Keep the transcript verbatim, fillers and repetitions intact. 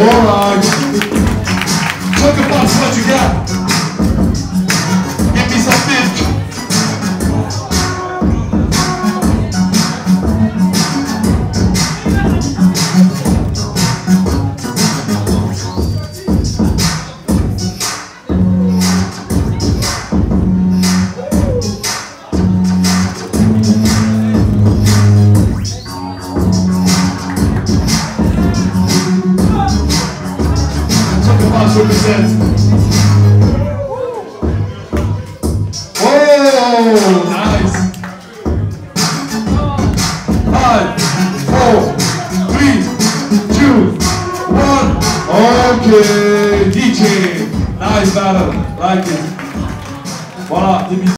Alright. Chokopops, what you got? Give me some fish. Represent. Oh, nice. Five, four, three, two, one. Okay, D J. Nice battle. Like it. Voila.